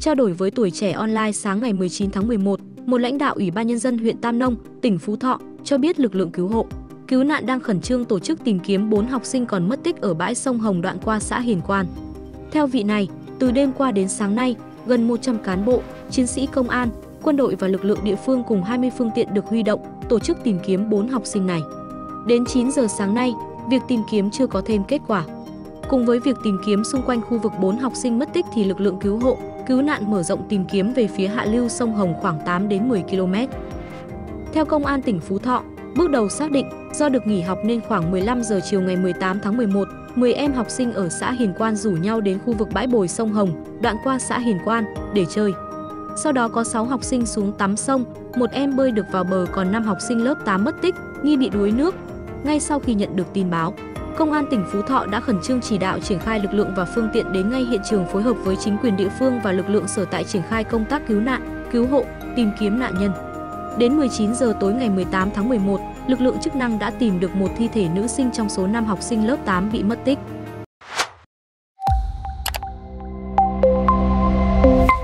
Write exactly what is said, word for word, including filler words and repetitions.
Trao đổi với Tuổi Trẻ Online sáng ngày mười chín tháng mười một, một lãnh đạo Ủy ban Nhân dân huyện Tam Nông, tỉnh Phú Thọ cho biết lực lượng cứu hộ, cứu nạn đang khẩn trương tổ chức tìm kiếm bốn học sinh còn mất tích ở bãi sông Hồng đoạn qua xã Hiền Quan. Theo vị này, từ đêm qua đến sáng nay, gần một trăm cán bộ, chiến sĩ công an, quân đội và lực lượng địa phương cùng hai mươi phương tiện được huy động tổ chức tìm kiếm bốn học sinh này. Đến chín giờ sáng nay, việc tìm kiếm chưa có thêm kết quả. Cùng với việc tìm kiếm xung quanh khu vực bốn học sinh mất tích thì lực lượng cứu hộ, cứu nạn mở rộng tìm kiếm về phía hạ lưu sông Hồng khoảng tám đến mười ki lô mét. Theo Công an tỉnh Phú Thọ, bước đầu xác định do được nghỉ học nên khoảng mười lăm giờ chiều ngày mười tám tháng mười một, mười em học sinh ở xã Hiền Quan rủ nhau đến khu vực bãi bồi sông Hồng, đoạn qua xã Hiền Quan để chơi. Sau đó có sáu học sinh xuống tắm sông, một em bơi được vào bờ còn năm học sinh lớp tám mất tích, nghi bị đuối nước. Ngay sau khi nhận được tin báo, Công an tỉnh Phú Thọ đã khẩn trương chỉ đạo triển khai lực lượng và phương tiện đến ngay hiện trường phối hợp với chính quyền địa phương và lực lượng sở tại triển khai công tác cứu nạn, cứu hộ, tìm kiếm nạn nhân. Đến mười chín giờ tối ngày mười tám tháng mười một, lực lượng chức năng đã tìm được một thi thể nữ sinh trong số năm học sinh lớp tám bị mất tích.